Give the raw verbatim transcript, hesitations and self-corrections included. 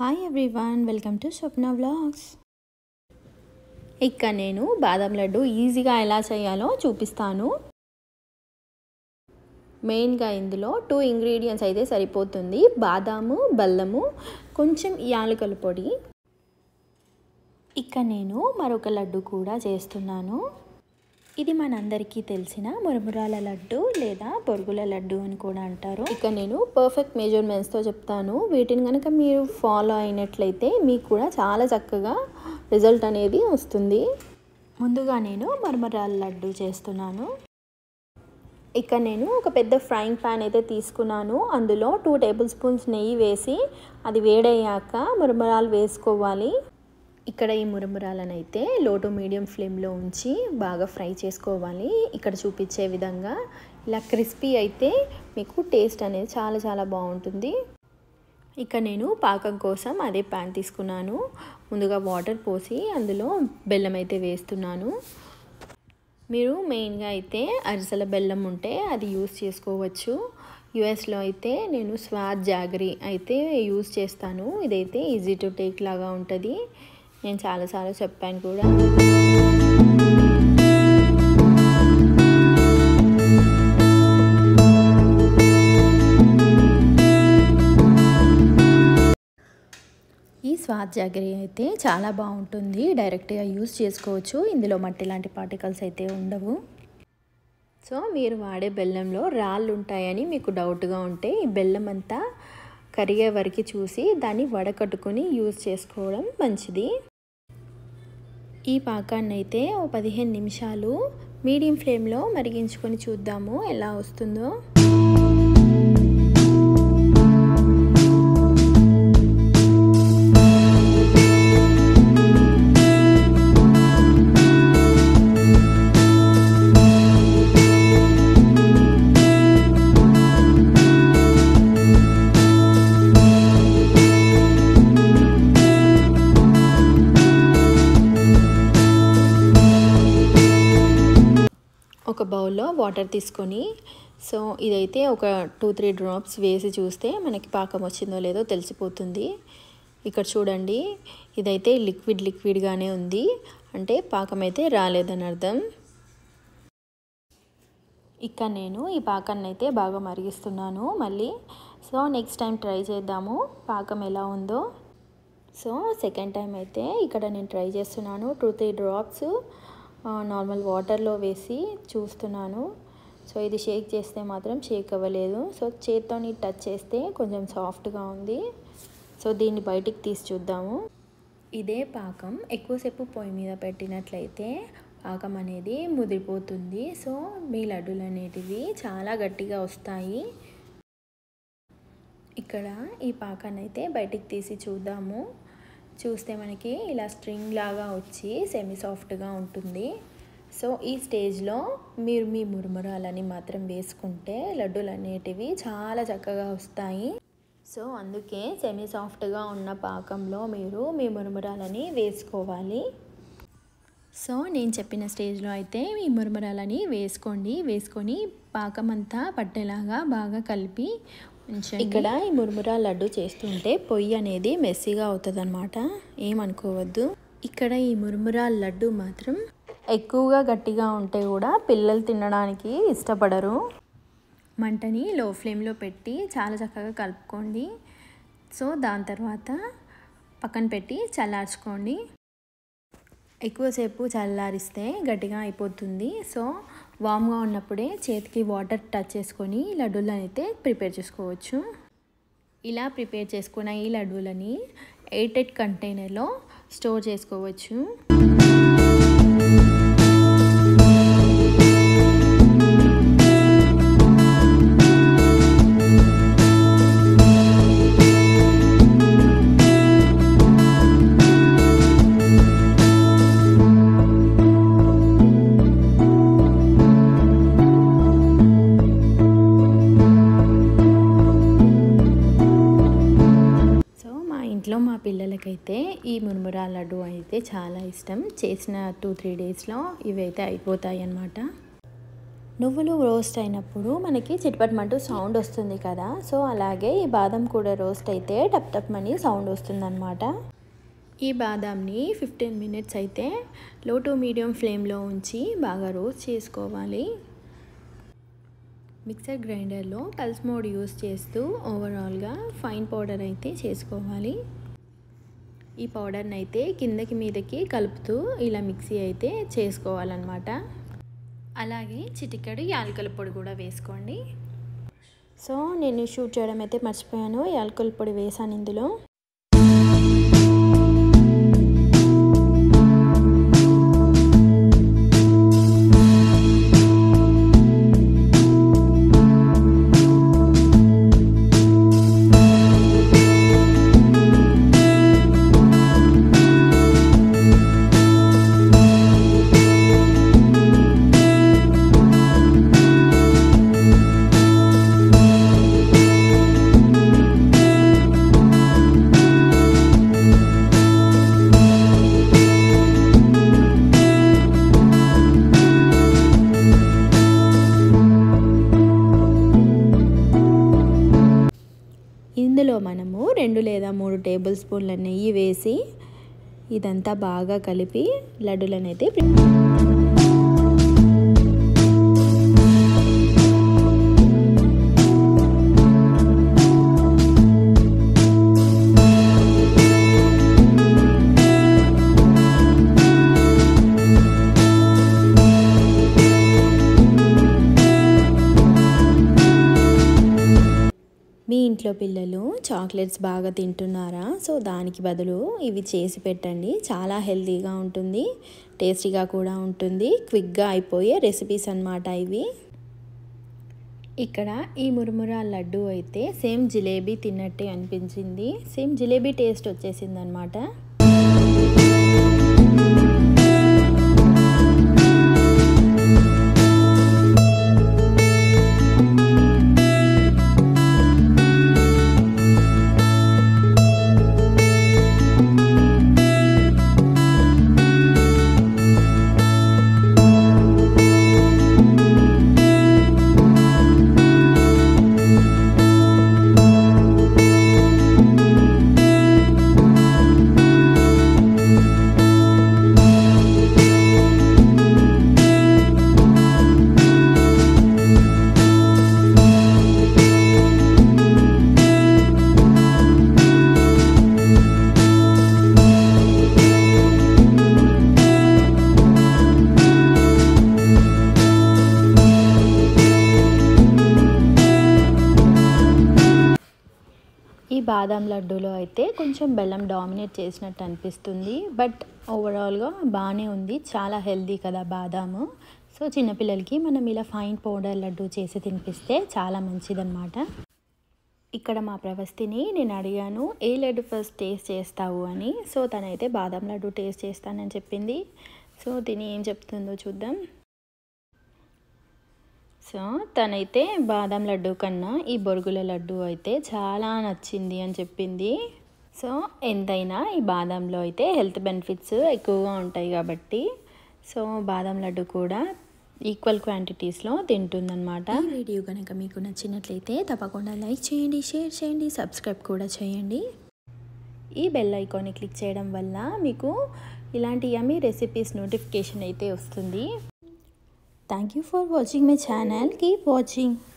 Hi everyone, welcome to Swapna vlogs. ఇక్కడ నేను బాదం లడ్డు ఈజీగా ఎలా చేయాలో చూపిస్తాను. మెయిన్గా ఇందులో టూ ఇంగ్రీడియంట్స్ అయితే సరిపోతుంది. బాదాము, బెల్లము, కొంచెం యాలకుల పొడి. ఇక్కడ నేను మరొక లడ్డు కూడా చేస్తున్నాను. ఇది మనందరికీ తెలిసిన మురమురాల లడ్డు లేదా బొరుగుల లడ్డు అని కూడా అంటారు. ఇక నేను పర్ఫెక్ట్ మెజర్మెంట్స్తో చెప్తాను. వీటిని కనుక మీరు ఫాలో అయినట్లయితే మీకు కూడా చాలా చక్కగా రిజల్ట్ అనేది వస్తుంది. ముందుగా నేను మురమురాల లడ్డు చేస్తున్నాను. ఇక నేను ఒక పెద్ద ఫ్రైయింగ్ ప్యాన్ అయితే తీసుకున్నాను. అందులో టూ టేబుల్ స్పూన్స్ నెయ్యి వేసి అది వేడయ్యాక మురమురాలు వేసుకోవాలి. ఇక్కడ ఈ మురమురాలను అయితే లో టు మీడియం ఫ్లేమ్లో ఉంచి బాగా ఫ్రై చేసుకోవాలి. ఇక్కడ చూపించే విధంగా ఇలా క్రిస్పీ అయితే మీకు టేస్ట్ అనేది చాలా చాలా బాగుంటుంది. ఇక నేను పాకం కోసం అదే ప్యాన్ తీసుకున్నాను. ముందుగా వాటర్ పోసి అందులో బెల్లం అయితే వేస్తున్నాను. మీరు మెయిన్గా అయితే అరిసెల బెల్లం ఉంటే అది యూస్ చేసుకోవచ్చు. యుఎస్లో అయితే నేను స్వాద్ జాగరీ అయితే యూస్ చేస్తాను. ఇదైతే ఈజీ టు టేక్ లాగా ఉంటుంది. నేను చాలాసార్లు చెప్పాను కూడా. ఈ స్వాద్ జాగరీ అయితే చాలా బాగుంటుంది. డైరెక్ట్గా యూస్ చేసుకోవచ్చు. ఇందులో మట్టి లాంటి పార్టికల్స్ అయితే ఉండవు. సో మీరు వాడే బెల్లంలో రాళ్ళు ఉంటాయని మీకు డౌట్గా ఉంటే ఈ బెల్లం అంతా కరిగే వరకు చూసి దాన్ని వడకట్టుకొని యూజ్ చేసుకోవడం మంచిది. ఈ పాకాన్ని అయితే ఓ పదిహేను నిమిషాలు మీడియం ఫ్లేమ్లో మరిగించుకొని చూద్దాము ఎలా వస్తుందో. ఒక బౌల్లో వాటర్ తీసుకొని సో ఇదైతే ఒక టూ త్రీ డ్రాప్స్ వేసి చూస్తే మనకి పాకం వచ్చిందో లేదో తెలిసిపోతుంది. ఇక్కడ చూడండి, ఇదైతే లిక్విడ్ లిక్విడ్గానే ఉంది, అంటే పాకం అయితే రాలేదని అర్థం. ఇక్కడ నేను ఈ పాకాన్ని అయితే బాగా మరిగిస్తున్నాను మళ్ళీ. సో నెక్స్ట్ టైం ట్రై చేద్దాము పాకం ఎలా ఉందో. సో సెకండ్ టైం అయితే ఇక్కడ నేను ట్రై చేస్తున్నాను. టూ త్రీ డ్రాప్స్ నార్మల్ వాటర్లో వేసి చూస్తున్నాను. సో ఇది షేక్ చేస్తే మాత్రం షేక్ అవ్వలేదు. సో చేత్తో టచ్ చేస్తే కొంచెం సాఫ్ట్గా ఉంది. సో దీన్ని బయటికి తీసి చూద్దాము. ఇదే పాకం ఎక్కువసేపు పొయ్యి మీద పెట్టినట్లయితే పాకం అనేది ముదిరిపోతుంది. సో మీ లడ్డూలు అనేటివి చాలా గట్టిగా వస్తాయి. ఇక్కడ ఈ పాకాన్ని అయితే బయటికి తీసి చూద్దాము. చూస్తే మనకి ఇలా స్ట్రింగ్ లాగా వచ్చి సెమీ సాఫ్ట్గా ఉంటుంది. సో ఈ స్టేజ్లో మీరు మీ మురమురాలని మాత్రం వేసుకుంటే లడ్డూలు అనేటివి చాలా చక్కగా వస్తాయి. సో అందుకే సెమీ సాఫ్ట్గా ఉన్న పాకంలో మీరు మీ మురమురాలని వేసుకోవాలి. సో నేను చెప్పిన స్టేజ్లో అయితే మీ మురమురాలని వేసుకోండి. వేసుకొని పాకం అంతా పట్టేలాగా బాగా కలిపి ఇక్కడ ఈ మురమురా లడ్డు చేస్తుంటే పొయ్యి అనేది మెస్సీగా అవుతుంది అనమాట, ఏమనుకోవద్దు. ఇక్కడ ఈ మురమురా లడ్డు మాత్రం ఎక్కువగా గట్టిగా ఉంటే కూడా పిల్లలు తినడానికి ఇష్టపడరు. మంటని లో ఫ్లేమ్లో పెట్టి చాలా చక్కగా కలుపుకోండి. సో దాని తర్వాత పక్కన పెట్టి చల్లార్చుకోండి. ఎక్కువసేపు చల్లారిస్తే గట్టిగా అయిపోతుంది. సో వామ్గా ఉన్నప్పుడే చేతికి వాటర్ టచ్ చేసుకొని లడ్డూలను అయితే ప్రిపేర్ చేసుకోవచ్చు. ఇలా ప్రిపేర్ చేసుకున్న ఈ లడ్డూలని ఎయిట్ ఎయిట్ కంటైనర్లో స్టోర్ చేసుకోవచ్చు. ఇంట్లో మా పిల్లలకైతే ఈ మురమురా లడ్డు అయితే చాలా ఇష్టం. చేసిన టూ త్రీ డేస్లో ఇవైతే అయిపోతాయి అన్నమాట. నువ్వులు రోస్ట్ అయినప్పుడు మనకి చిటపటమంటూ సౌండ్ వస్తుంది కదా, సో అలాగే ఈ బాదం కూడా రోస్ట్ అయితే టప్ టప్ మని సౌండ్ వస్తుందన్నమాట. ఈ బాదాంని ఫిఫ్టీన్ మినిట్స్ అయితే లో టు మీడియం ఫ్లేమ్లో ఉంచి బాగా రోస్ట్ చేసుకోవాలి. మిక్సర్ గ్రైండర్లో పల్స్ మోడ్ యూస్ చేస్తూ ఓవరాల్గా ఫైన్ పౌడర్ అయితే చేసుకోవాలి. ఈ పౌడర్ని అయితే కిందకి మీదకి కలుపుతూ ఇలా మిక్సీ అయితే చేసుకోవాలన్నమాట. అలాగే చిటికెడు యాలకుల పొడి కూడా వేసుకోండి. సో నేను షూట్ చేయడం అయితే మర్చిపోయాను, యాలకుల పొడి వేసాను ఇందులో. ఇందులో మనము రెండు లేదా మూడు టేబుల్ స్పూన్ల నెయ్యి వేసి ఇదంతా బాగా కలిపి లడ్డూలను అయితే మీ ఇంట్లో పిల్లలు చాక్లెట్స్ బాగా తింటున్నారా? సో దానికి బదులు ఇవి చేసి పెట్టండి. చాలా హెల్తీగా ఉంటుంది, టేస్టీగా కూడా ఉంటుంది, క్విక్గా అయిపోయే రెసిపీస్ అన్నమాట ఇవి. ఇక్కడ ఈ మురుమురా లడ్డు అయితే సేమ్ జిలేబీ తిన్నట్టే అనిపించింది, సేమ్ జిలేబీ టేస్ట్ వచ్చేసింది అన్నమాట. ఈ బాదం లడ్డూలో అయితే కొంచెం బెల్లం డామినేట్ చేసినట్టు అనిపిస్తుంది, బట్ ఓవరాల్గా బాగానే ఉంది. చాలా హెల్దీ కదా బాదాము. సో చిన్నపిల్లలకి మనం ఇలా ఫైన్ పౌడర్ లడ్డు చేసి తినిపిస్తే చాలా మంచిదన్నమాట. ఇక్కడ మా ప్రవస్తిని నేను అడిగాను ఏ లడ్డు ఫస్ట్ టేస్ట్ చేస్తావు అని. సో తనైతే బాదం లడ్డు టేస్ట్ చేస్తానని చెప్పింది. సో తిని ఏం చెప్తుందో చూద్దాం. సో తనైతే బాదం లడ్డు కన్నా ఈ బొరుగుల లడ్డు అయితే చాలా నచ్చింది అని చెప్పింది. సో ఎంతైనా ఈ బాదంలో అయితే హెల్త్ బెనిఫిట్స్ ఎక్కువగా ఉంటాయి కాబట్టి సో బాదం లడ్డు కూడా ఈక్వల్ క్వాంటిటీస్లో తింటుందన్నమాట. ఈ వీడియో కనుక మీకు నచ్చినట్లయితే తప్పకుండా లైక్ చేయండి, షేర్ చేయండి, సబ్స్క్రైబ్ కూడా చేయండి. ఈ బెల్ ఐకాన్ని క్లిక్ చేయడం వల్ల మీకు ఇలాంటి యమ్మీ రెసిపీస్ నోటిఫికేషన్ అయితే వస్తుంది. Thank you for watching my channel. Keep watching.